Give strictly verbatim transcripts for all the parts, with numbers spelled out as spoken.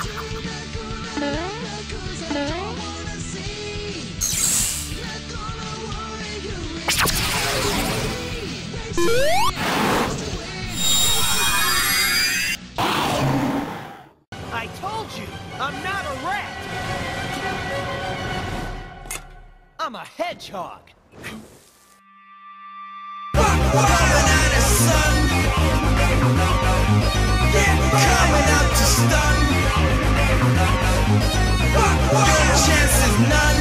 I told you, I'm not a rat! I'm a hedgehog! Coming out to stun. Your chance is none.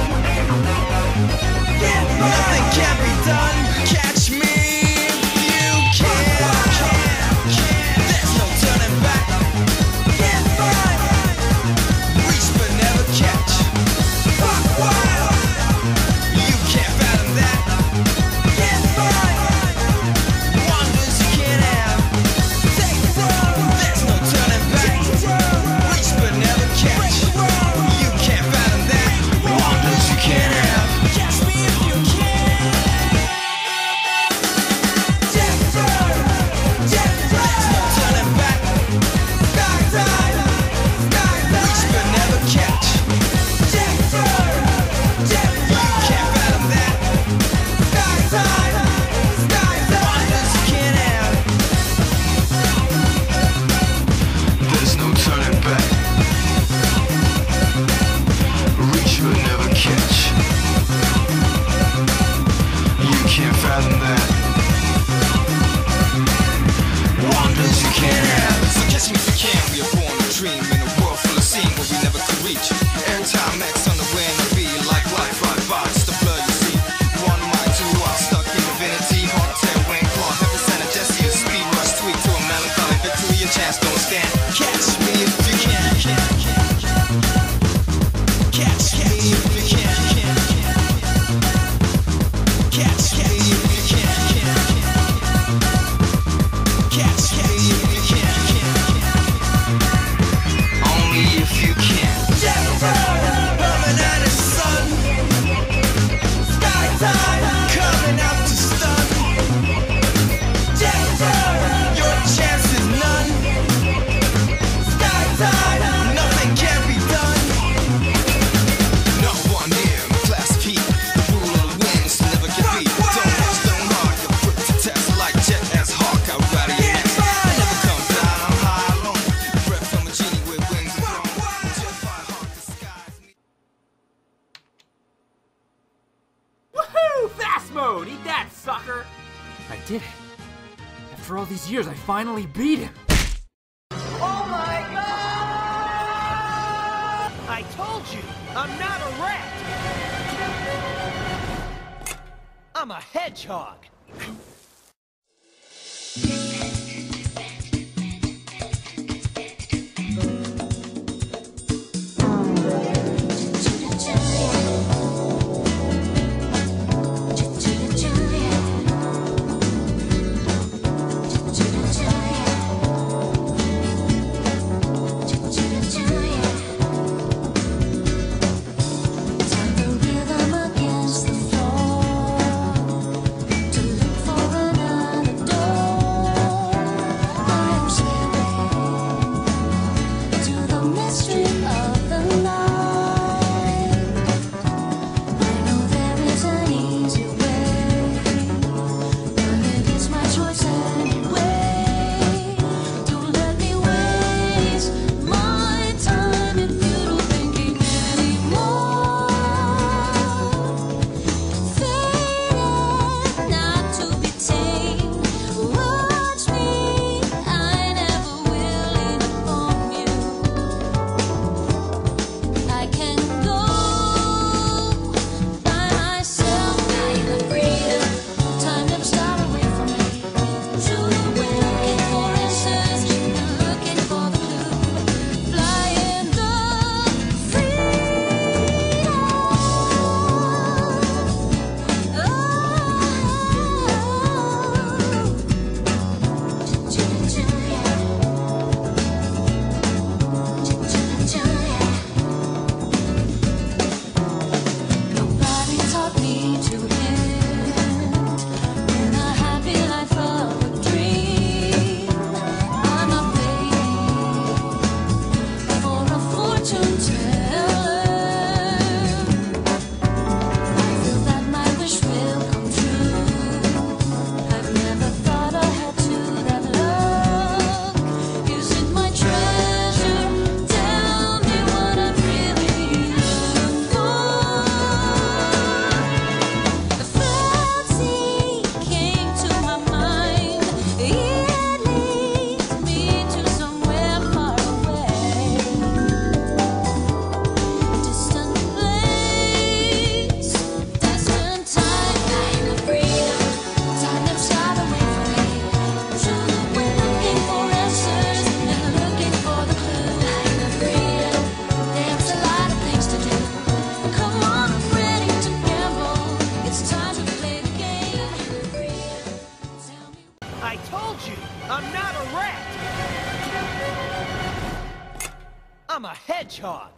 Nothing can be done. Catch me if you can. There's no turning back. Reach but never catch. You can't fathom that. Wonders you can't have. There's no turning back. Reach but never catch. You can't fathom that. Wonders you can't have. Catch me if you can. There's no turning back. Reach but never catch. You can't fathom that. Wonders you can't have. There's no turning back. Reach but never catch. You can't fathom that. Wonders you can't have. So catch me if you can. We are born to dream in a world full of scene where we never could reach. Every time X on the way and be like life right by. It's the blood you see. One mind, two hearts stuck in divinity. Heart tear, wing claw, heaven sent a Jesse. A speed rush, tweet to a melancholy victory. Your chance don't stand. Catch me if you can. Catch me if you can. Catch me if you can. Catch me if you can. Only if you can. Coming out of sun. Coming out to stun. Your chance is none. Nothing can be done. No one here, class P. The rule of the wind is to never get beat. Don't rush, don't hard. You're put to test like jet as hawk. I'll ride your neck. I never come down, I'm high alone. Breath from a genie with wings and throne. Just by heart disguise me. Woohoo! Fast mode! Eat that, sucker! I did it. After all these years, I finally beat him. Oh my god! I told you, I'm not a rat! I'm a hedgehog! Turn the rhythm against the floor. not a rat! I'm a hedgehog!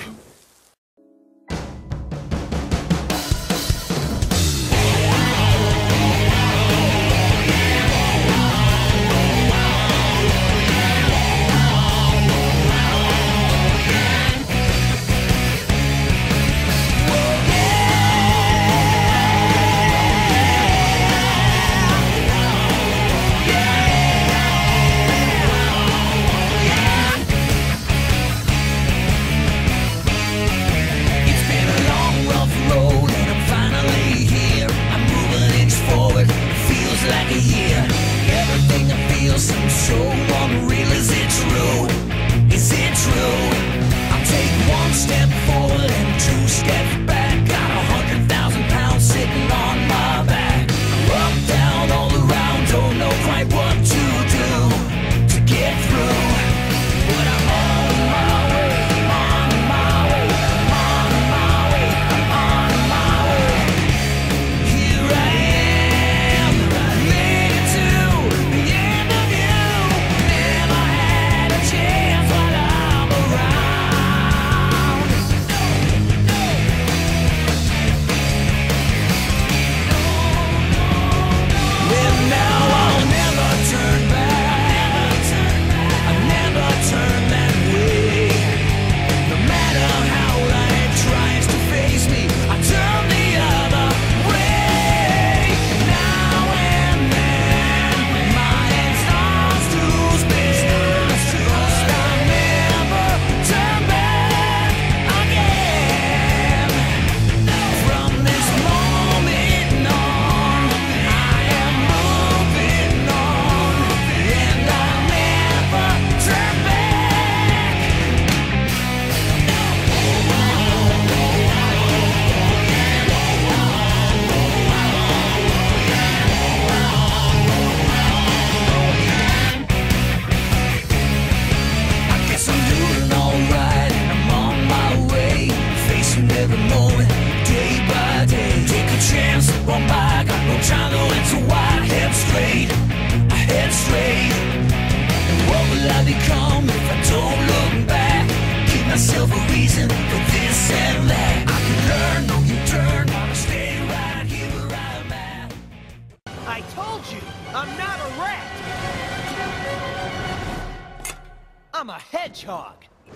Like a year, everything I feel seems so unreal. Is it true? Is it true? I'll take one step forward and two steps back. Got a hundred thousand pounds sitting on my back. Up, down, all around, don't know quite what to do to get through. But I'm on my way, I'm on my way, I'm on my way, I'm on my way. Here I am. I told you, I'm not a rat! I'm a hedgehog!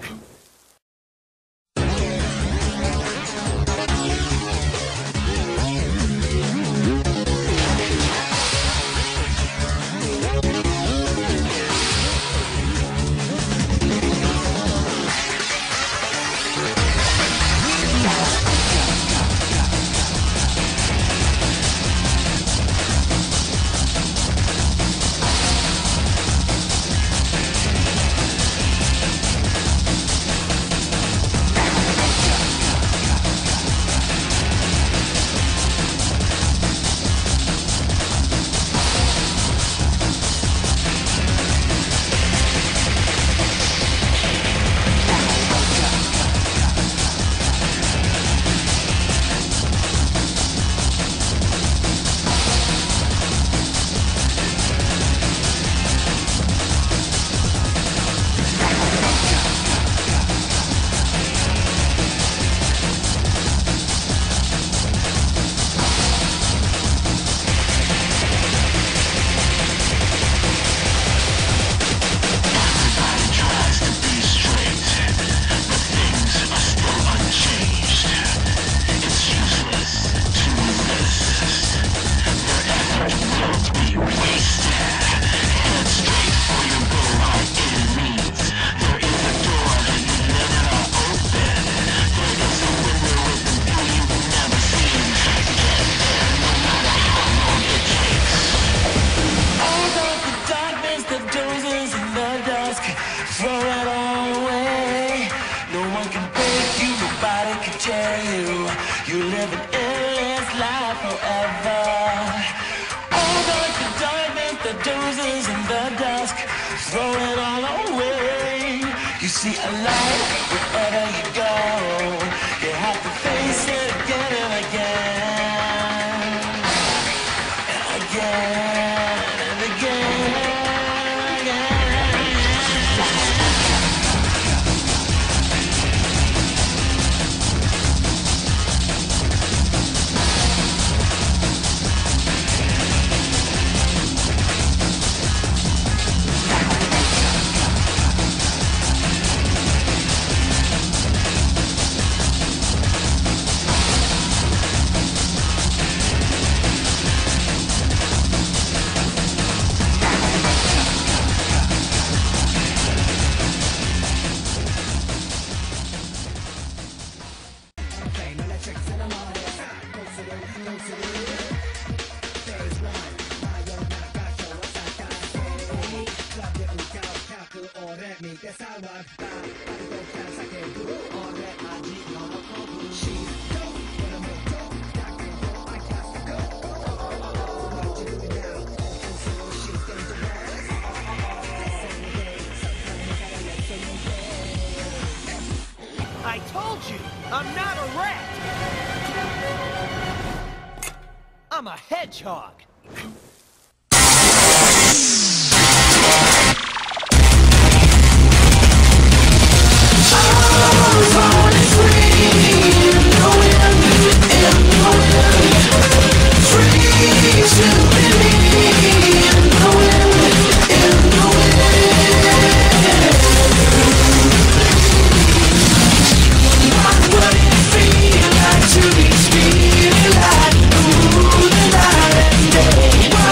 throw it all away. You see a light wherever you go. You have to face it again and again and again and again. I told you, I'm not a rat! I'm a hedgehog! To be speeding like ooh, the night and day.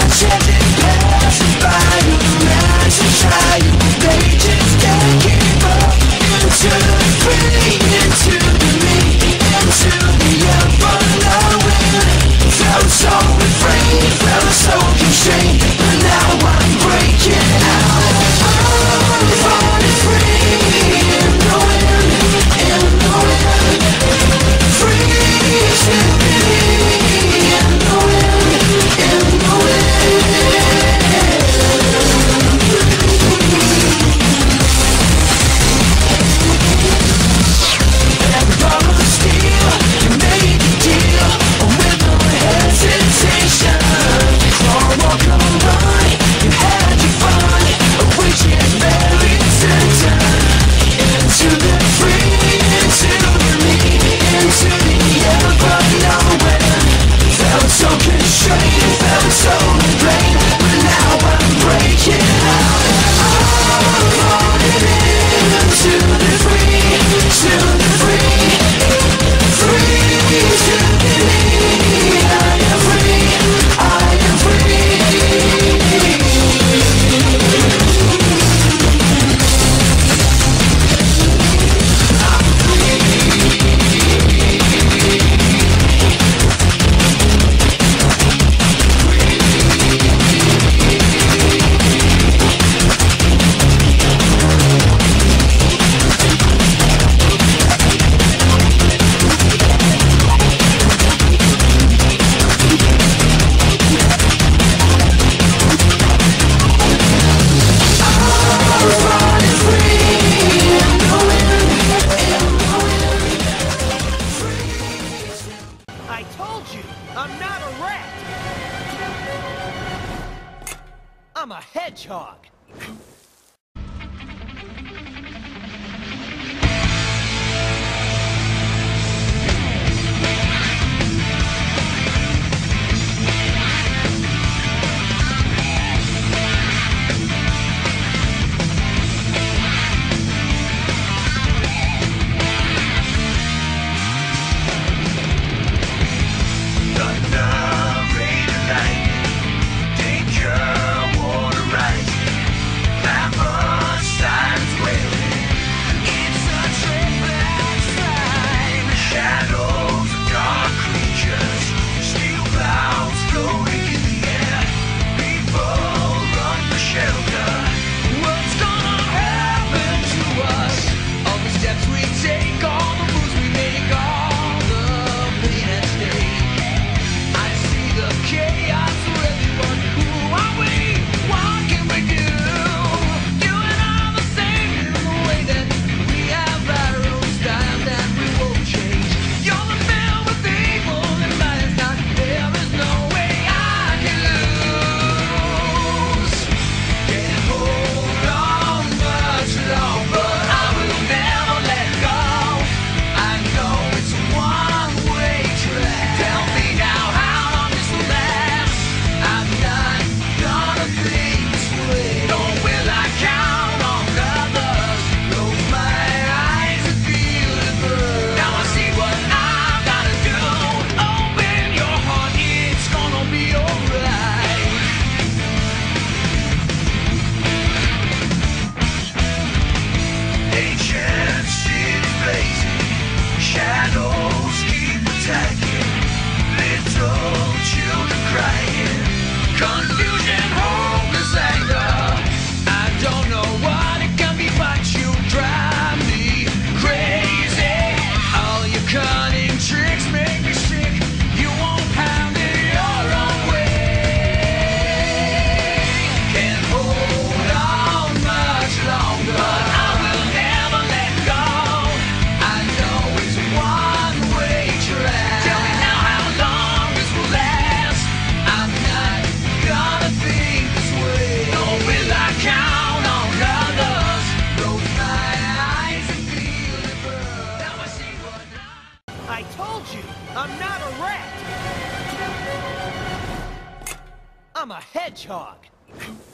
hedgehog.